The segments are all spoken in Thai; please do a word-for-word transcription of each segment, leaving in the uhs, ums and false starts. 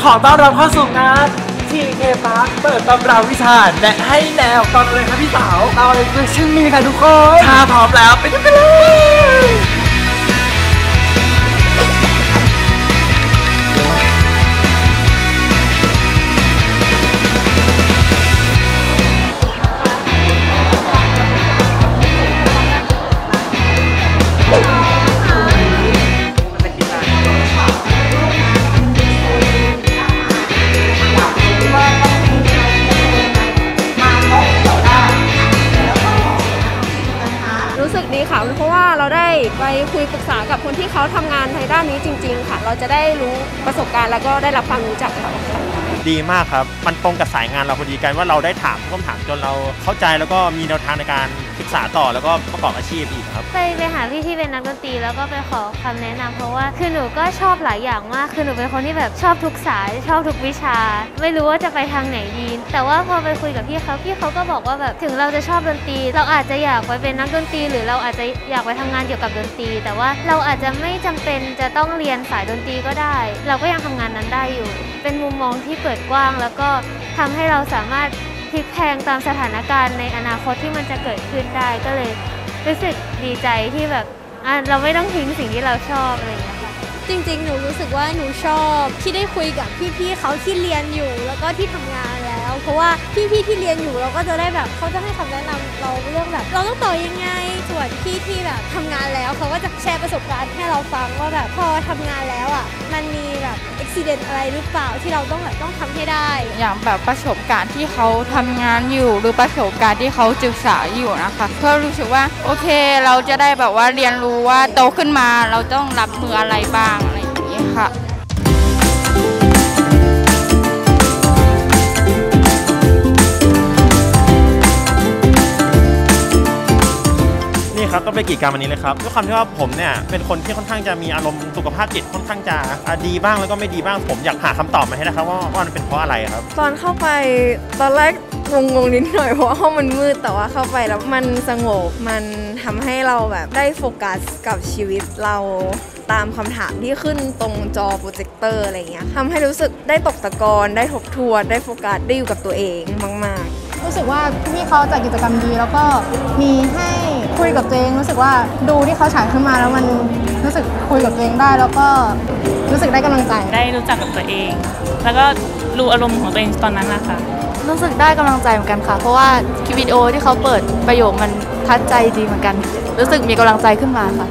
ขอต้อนรับเข้าสู่งาน ที เค Park เปิดตำราวิชาและให้แนวตอนเลยครับพี่สาวเอาเลยคือชื่อนี้ค่ะทุกคนถ้าพร้อมแล้วไปกันเลยดีค่ะเพราะว่าเราได้ไปคุยปรึกษากับคนที่เขาทำงานในด้านนี้จริงๆค่ะเราจะได้รู้ประสบการณ์แล้วก็ได้รับความรู้จากเขาค่ะดีมากครับมันตรงกับสายงานเราพอดีกันว่าเราได้ถามคำถามจนเราเข้าใจแล้วก็มีแนวทางในการศึกษาต่อแล้วก็ประกอบอาชีพอีกครับไปไปหาพี่ที่เป็นนักดนตรีแล้วก็ไปขอคำแนะนำเพราะว่าคือหนูก็ชอบหลายอย่างมากคือหนูเป็นคนที่แบบชอบทุกสายชอบทุกวิชาไม่รู้ว่าจะไปทางไหนดีแต่ว่าพอไปคุยกับพี่เขาพี่เขาก็บอกว่าแบบถึงเราจะชอบดนตรีเราอาจจะอยากไปเป็นนักดนตรีหรือเราอาจจะอยากไปทำงานเกี่ยวกับดนตรีแต่ว่าเราอาจจะไม่จำเป็นจะต้องเรียนสายดนตรีก็ได้เราก็ยังทำงานนั้นได้อยู่เป็นมุมมองที่เปิดกว้างแล้วก็ทำให้เราสามารถพลิกแพลงตามสถานการณ์ในอนาคตที่มันจะเกิดขึ้นได้ก็เลยรู้สึกดีใจที่แบบเราไม่ต้องทิ้งสิ่งที่เราชอบอะไรอย่างเงี้ยค่ะจริงๆหนูรู้สึกว่าหนูชอบที่ได้คุยกับพี่ๆเขาที่เรียนอยู่แล้วก็ที่ทำงานแล้วเพราะว่าพี่ๆที่เรียนอยู่เราก็จะได้แบบเขาจะให้คำแนะนำเราเรื่องแบบเราต้องต่อยังไงส่วนพี่ที่แบบทำงานแล้วเขาก็จะแชร์ประสบการณ์ให้เราฟังว่าแบบพอทำงานแล้วอ่ะมันมีแบบอุบิเหตุอะไรหรือเปล่าที่เราต้องแบบต้องทำให้ได้อย่างแบบประสบการณ์ที่เขาทำงานอยู่หรือประสบการณ์ที่เขาศึกษาอยู่นะคะเพื่อรู้สึกว่าโอเคเราจะได้แบบว่าเรียนรู้ว่าโตขึ้นมาเราต้องรับมืออะไรบ้างอะไรอย่างนี้ค่ะครับก็เป็นกิจกรรมวันนี้เลยครับด้วยความที่ว่าผมเนี่ยเป็นคนที่ค่อนข้างจะมีอารมณ์สุขภาพจิตค่อนข้างจะดีบ้างแล้วก็ไม่ดีบ้างผมอยากหาคำตอบมาให้นะครับว่าว่ามันเป็นเพราะอะไรครับตอนเข้าไปตอนแรกงงๆนิดหน่อยเพราะว่าห้องมันมืดแต่ว่าเข้าไปแล้วมันสงบมันทำให้เราแบบได้โฟกัสกับชีวิตเราตามคำถามที่ขึ้นตรงจอโปรเจคเตอร์อะไรเงี้ยทำให้รู้สึกได้ตกตะกอนได้ทบทวนได้โฟกัสได้อยู่กับตัวเองมากๆรู้สึกว่าพี่เขาจัดกิจกรรมดีแล้วก็มีให้คุยกับตัวเองรู้สึกว่าดูที่เขาฉายขึ้นมาแล้วมันรู้สึกคุยกับตัวเองได้แล้วก็รู้สึกได้กำลังใจได้รู้จักกับตัวเองแล้วก็รู้อารมณ์ของตัวเองตอนนั้นนะคะรู้สึกได้กำลังใจเหมือนกันค่ะเพราะว่าคลิปวิดีโอที่เขาเปิดประโยคมันทัดใจดีเหมือนกันรู้สึกมีกำลังใจขึ้นมาค่ะ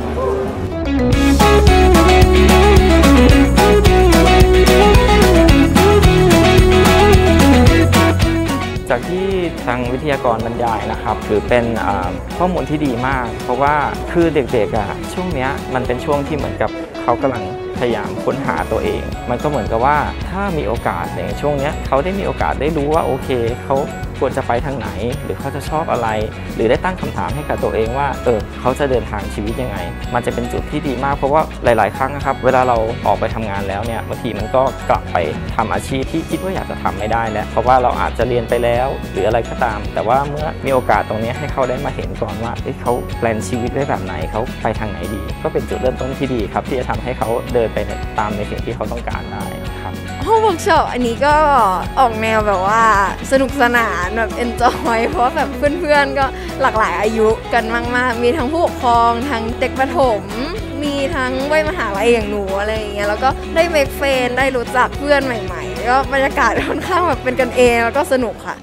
จากที่ทางวิทยากรบรรยายนะครับถือเป็นข้อมูลที่ดีมากเพราะว่าคือเด็กๆอ่ะช่วงนี้มันเป็นช่วงที่เหมือนกับเขากำลังพยายามค้นหาตัวเองมันก็เหมือนกับว่าถ้ามีโอกาสในช่วงนี้เขาได้มีโอกาสได้รู้ว่าโอเคเขาควรจะไปทางไหนหรือเขาจะชอบอะไรหรือได้ตั้งคำถามให้กับตัวเองว่าเออเขาจะเดินทางชีวิตยังไงมันจะเป็นจุดที่ดีมากเพราะว่าหลายๆครั้งนะครับเวลาเราออกไปทำงานแล้วเนี่ยบางทีมันก็กลับไปทำอาชีพที่คิดว่าอยากจะทำไม่ได้แล้วเพราะว่าเราอาจจะเรียนไปแล้วหรืออะไรก็ตามแต่ว่าเมื่อมีโอกาสตรงนี้ให้เขาได้มาเห็นก่อนว่าเขาแพลนชีวิตไว้แบบไหนเขาไปทางไหนดีก็เป็นจุดเริ่มต้นที่ดีครับที่จะทำให้เขาเดินไปตามในสิ่งที่เขาต้องการได้ครับห้องเวิร์กช็อปอันนี้ก็ออกแนวแบบว่าสนุกสนานแบบเอนจอยเพราะแบบเพื่อนๆก็หลากหลายอายุกันมากๆมีทั้งผู้ปกครองทั้งเด็กประถมมีทั้งวัยมหาลัยอย่างหนูอะไรอย่างเงี้ยแล้วก็ได้เมคเฟรนด์ได้รู้จักเพื่อนใหม่ๆก็บรรยากาศค่อนข้างแบบเป็นกันเองแล้วก็สนุกค่ะ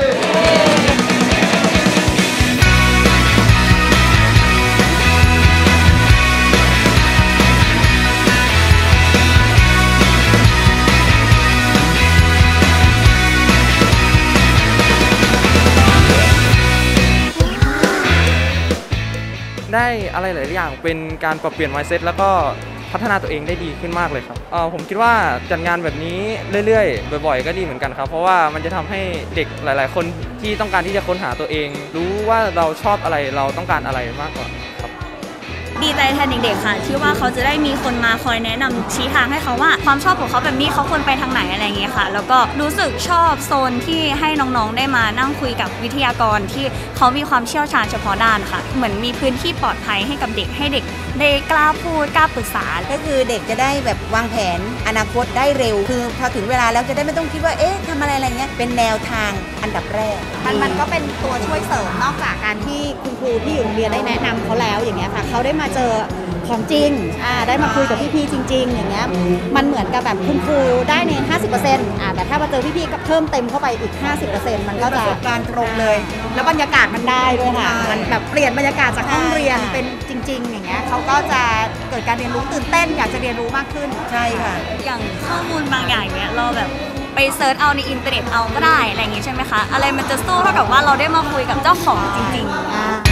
ได้อะไรหลายอย่างเป็นการปรับเปลี่ยน mindset แล้วก็พัฒนาตัวเองได้ดีขึ้นมากเลยครับเอ่อผมคิดว่าจัดงานแบบนี้เรื่อยๆบ่อยๆก็ดีเหมือนกันครับเพราะว่ามันจะทำให้เด็กหลายๆคนที่ต้องการที่จะค้นหาตัวเองรู้ว่าเราชอบอะไรเราต้องการอะไรมากกว่าครับดีใจแทนเด็กๆค่ะที่ว่าเขาจะได้มีคนมาคอยแนะนำชี้ทางให้เขาว่าความชอบของเขาแบบนี้เขาควรไปทางไหนอะไรเงี้ยค่ะแล้วก็รู้สึกชอบโซนที่ให้น้องๆได้มานั่งคุยกับวิทยากรที่เขามีความเชี่ยวชาญเฉพาะด้านค่ะเหมือนมีพื้นที่ปลอดภัยให้กับเด็กให้เด็กได้กล้าพูดกล้าปรึกษาก็คือเด็กจะได้แบบวางแผนอนาคตได้เร็วคือพอถึงเวลาแล้วจะได้ไม่ต้องคิดว่าเอ๊ะทำอะไรอะไรเงี้ยเป็นแนวทางอันดับแรกมันมันก็เป็นตัวช่วยเสริมนอกจากการที่คุณครูที่อยู่โรงเรียนได้แนะนำเขาแล้วอย่างเงี้ยค่ะเขาได้มาเจอของจริงอ่าได้มาคุยกับพี่ๆจริงๆอย่างเงี้ยมันเหมือนกับแบบคุณครูได้ใน ห้าสิบเปอร์เซ็นต์ อ่าแต่ถ้ามาเจอพี่ๆก็เพิ่มเต็มเข้าไปอีก ห้าสิบเปอร์เซ็นต์ มันก็จะประสบการณ์ตรงเลยแล้วบรรยากาศมันได้ด้วยค่ะมันแบบเปลี่ยนบรรยากาศจากห้องเรียนเป็นจริงๆอย่างเงี้ยเขาก็จะเกิดการเรียนรู้ตื่นเต้นอยากจะเรียนรู้มากขึ้นใช่ค่ะอย่างข้อมูลบางอย่างเนี้ยเราแบบไปเซิร์ชเอาในอินเทอร์เน็ตเอาก็ได้อะไรอย่างงี้ใช่ไหมคะอะไรมันจะสู้เท่ากับว่าเราได้มาคุยกับเจ้าของจริงๆ